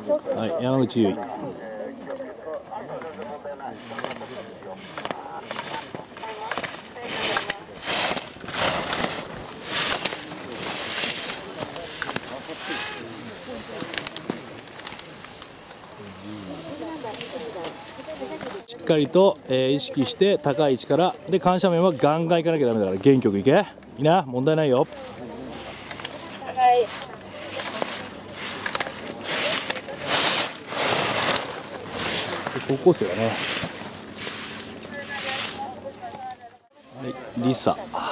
はい、山口優衣。しっかりと、意識して高い位置からで、緩斜面はガンガンいかなきゃダメだから、元気よくいけ。いいな、問題ないよ。 はい。 高校生だね。はい、リサ。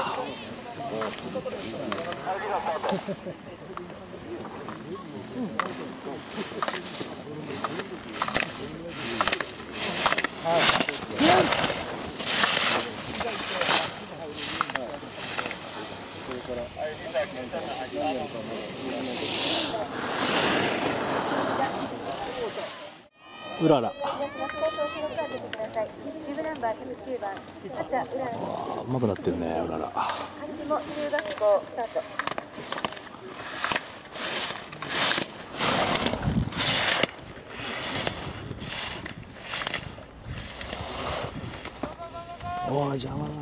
うらら。うまくなってるね、うらら。おー、邪魔だな。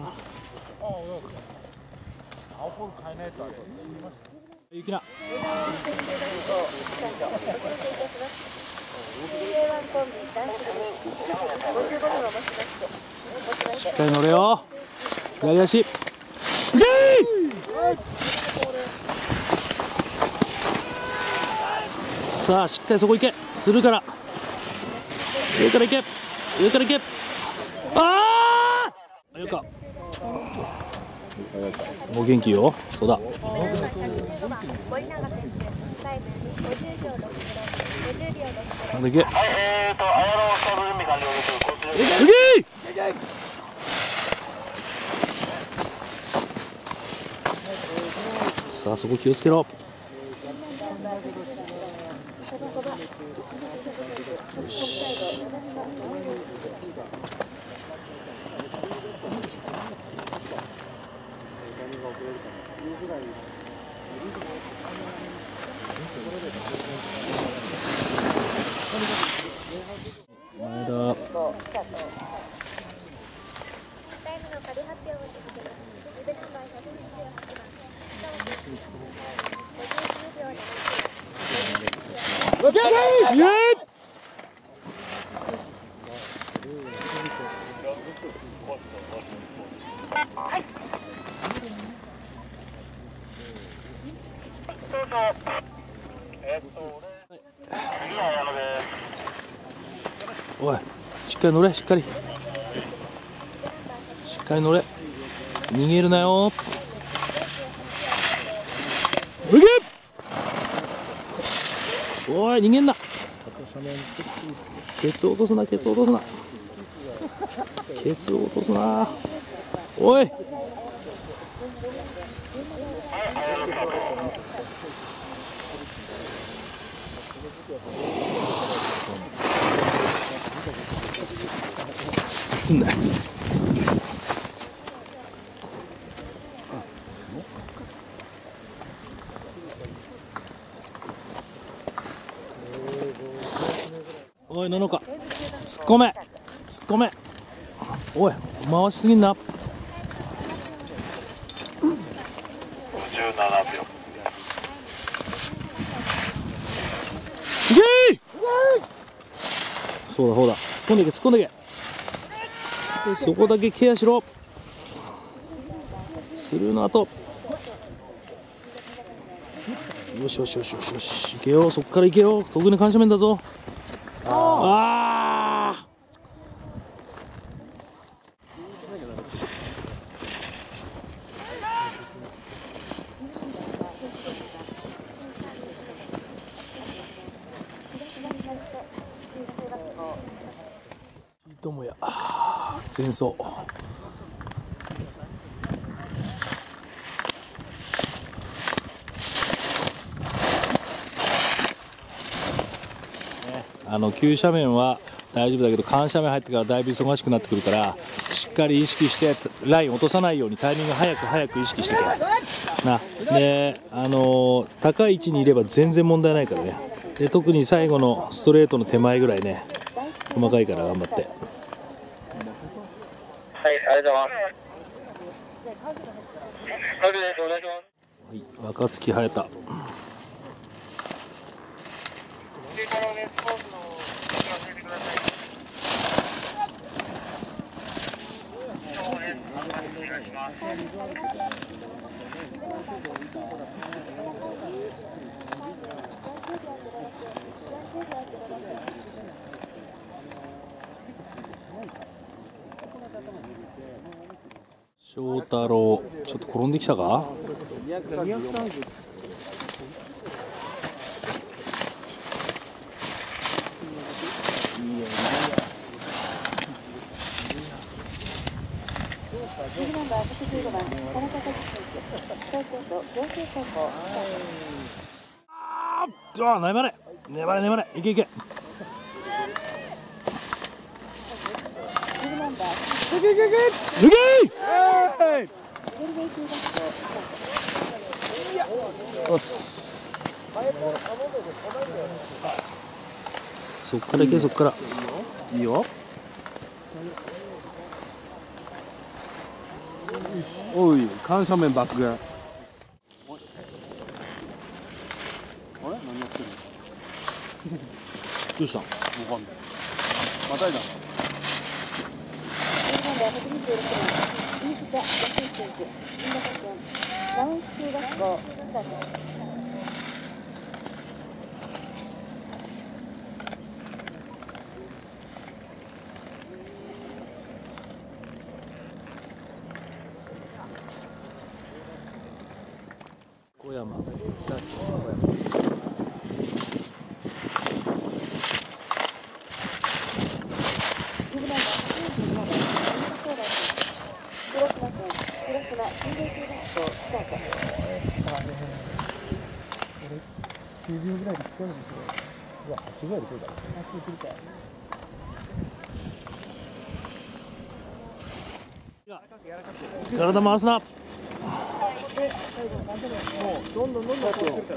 ゆきな。しっかり乗れよ。左足。ゲー。さあ、しっかりそこ行け。するから。上から行け。上から行け。ああ。よか。もう元気よ。そうだ。なんだっけ。さあ、そこ気をつけろ。よし。前田。イエーイ。おい、しっかり乗れ、しっかり。しっかり乗れ。逃げるなよ。うげ。おい、逃げんな。ケツ落とすな、ケツ落とすな。ケツ落とすな。おい。すんなよ。おい、ののか。突っ込め。突っ込め。おい、回しすぎんな。57秒。いけー。そうだ、そうだ。突っ込んでいけ、突っ込んでいけ。そこだけケアしろ。スルーの後。よしよしよしよしよし。行けよ、そこから行けよ。得意な緩斜面だぞ。ああ。智也、前走。急斜面は大丈夫だけど、緩斜面入ってからだいぶ忙しくなってくるから、しっかり意識してライン落とさないようにタイミング早く意識してけな。で、高い位置にいれば全然問題ないからね。 で特に最後のストレートの手前ぐらいね、細かいから頑張って。 はい、ありがとうございます。お願いします。 はい、若槻隼太。翔太郎、ちょっと転んできたか。ああ、粘れ粘れ粘れ、いけいけ。いけいけいけ。抜け。そっから行け、そっから。いいよ。 おい、緩斜面抜群。あれ、何やってるの。 どうしたん。 わかんない。またいだ。 小山。 9秒ぐらいで来ちゃうんですよ。うわ、8秒で来るから。8秒来るから。 体回すな。 どんどんどんどん来るから。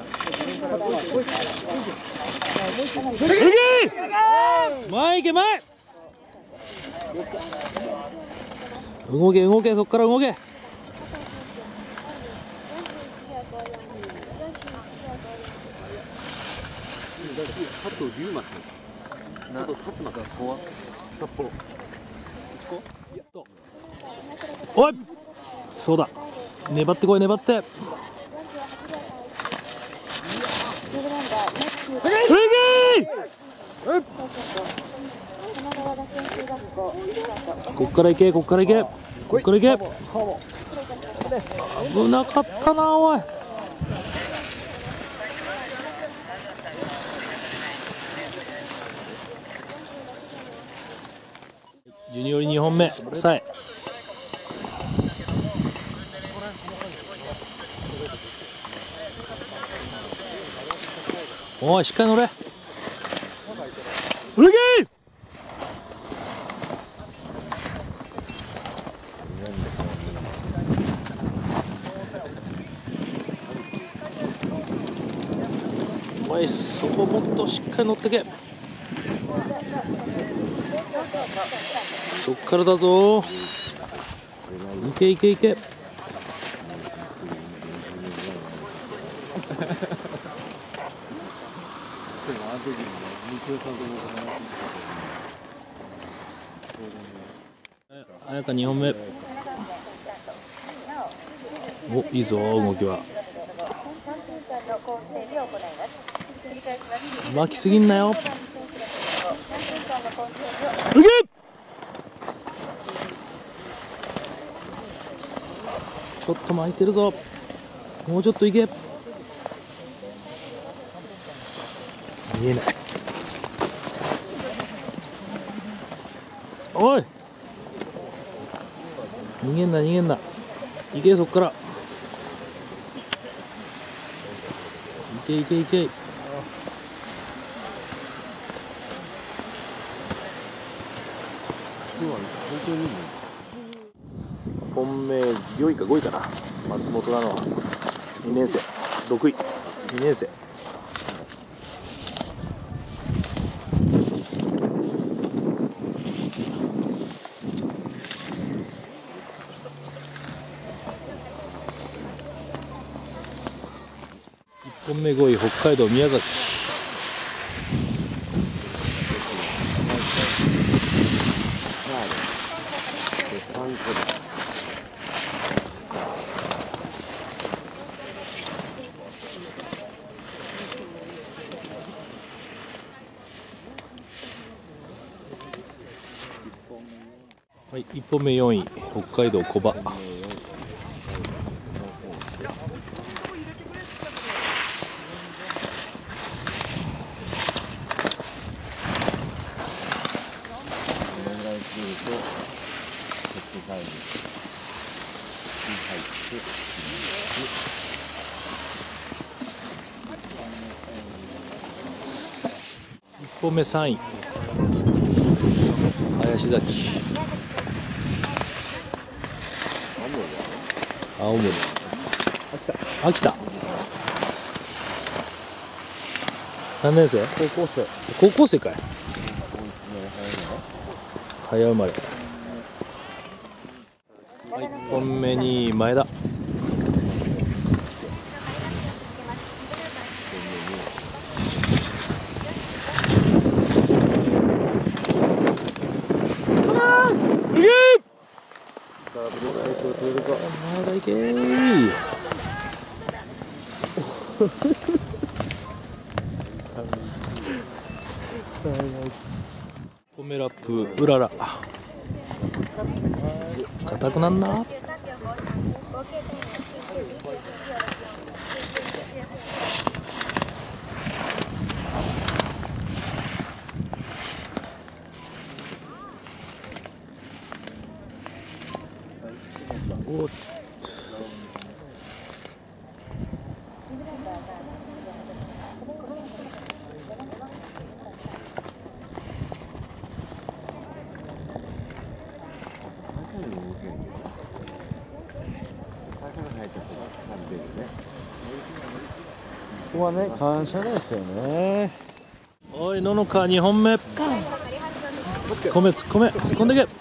前行け前。動け動け、そっから動け。 佐藤龍馬って佐藤達馬からそこは札幌おい、そうだ、粘ってこい粘って。こっから行け、こっから行け、こっから行け。危なかったなおい。ジュニオリ2本目、さえ。おい、しっかり乗れ。うるけー。おい、そこもっとしっかり乗ってけ。そっからだぞ。いけいけいけ。綾香2本目。お、いいぞ動きは。巻きすぎんなよ。うげ。ちょっと巻いてるぞ。もうちょっといけ。見えない。おい、逃げんな逃げんな。いけ、そっから。いけいけいけ。本命4位か5位かな。松本なのは2年生、6位2年生。 本目5位北海道宮崎。はい、1本目4位北海道小場。1本目3位林崎。青森。秋田。何年生？高校生かい。早生まれ。はい、1本目に前田。まだいけー。ポメラップうらら。硬くなんな。おっ。 ここはね、感謝ですよね。 おい、野々川2本目。突っ込め、突っ込め、突っ込んでけ。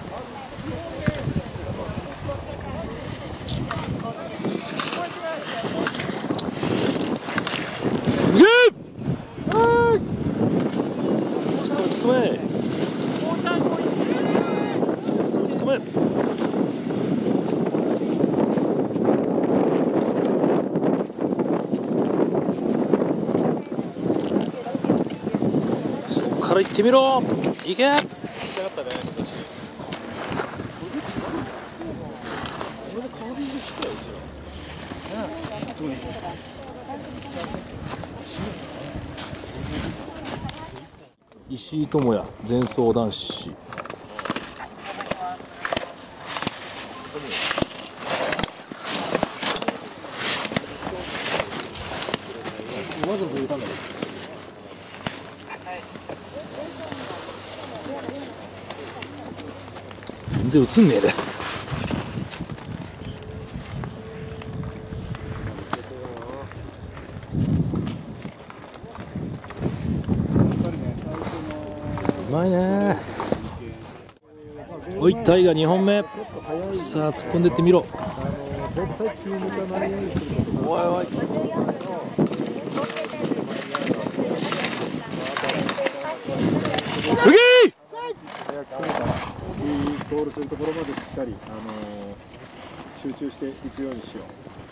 突っ込め。そっから行ってみろ。行け。石井智也前走男子。全然映んねえで。うまいね。おい、タイガ2本目。さあ突っ込んでってみろ。おいおい。 ゴールするところまでしっかり、集中していくようにしよ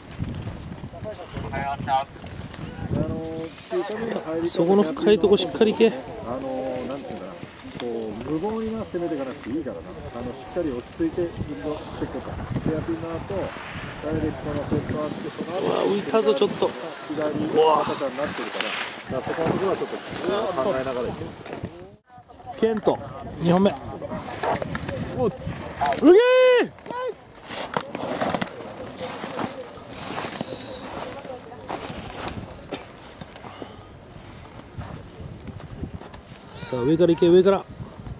う。 そこの深いとこしっかり行け。 なんていうんだな、こう無謀にな攻めていかなくていいからな。しっかり落ち着いて運動していこうか。ヘアピンの後ダイレクトのセットあって、その後うわ、浮いたぞちょっと。 左肩になってるから、そこのところはちょっと考えながらいけ。 ケント2本目。うげー。さあ上から行け、上から。こ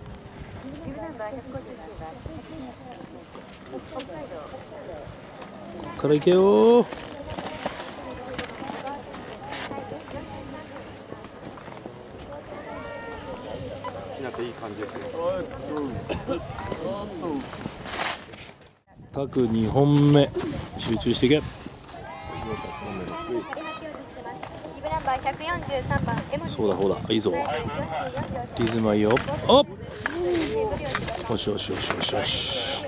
っから行けよー。 いい感じですよ。 タク2本目、集中していけ。 143番 M そうだそうだ、いいぞ。リズムはいいよ。おっ、よしよしよしよしよし。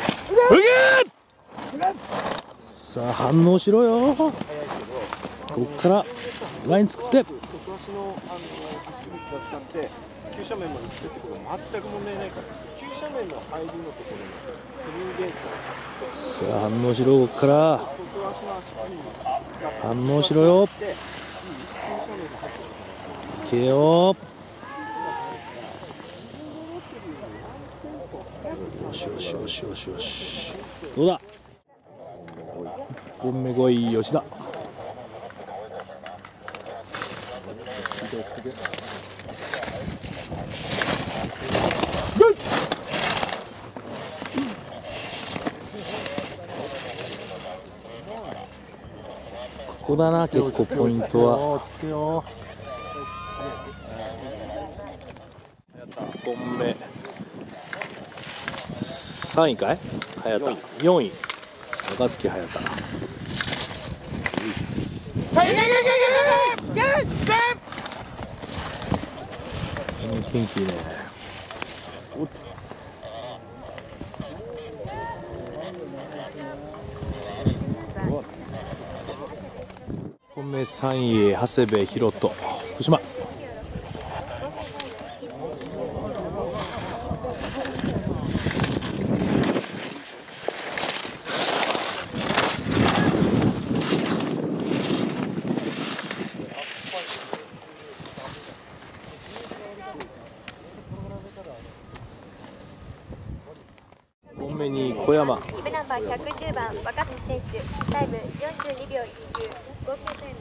さあ反応しろよ。こっからライン作って。 足の足首使って急斜面まで作ってくる全く問題ないから。急斜面の入りのところにスリーベースさあ反応しろ、こっから反応しろよ。いけよ。よしよしよしよしよし。どうだ。1本目5位吉田。ここだな、結構ポイントは。 落ち着けよ。 1本目3位かい、早田。4位若月早田。元気いいね。1本目3位長谷部博人福島。1本目に小山。 リブナンバー110番若槻選手、タイム42秒19、合計タイム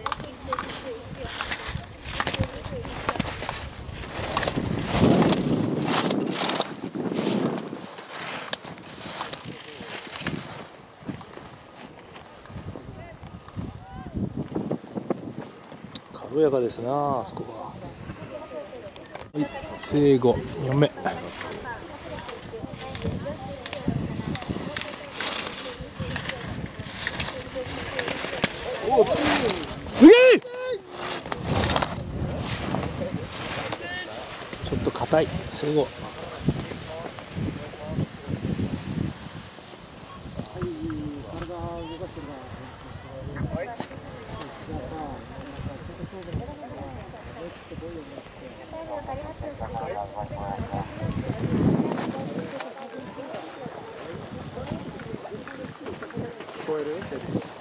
軽やかですな、あそこは。はい、生後4目。ちょっと硬い生後。 聞こえる？